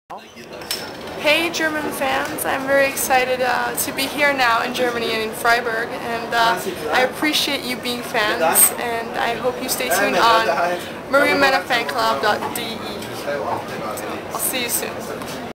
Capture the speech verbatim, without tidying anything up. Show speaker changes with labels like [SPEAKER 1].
[SPEAKER 1] Hey German fans, I'm very excited uh, to be here now in Germany and in Freiburg, and uh, I appreciate you being fans, and I hope you stay tuned on Mena Fanclub dot D E. I'll see you soon.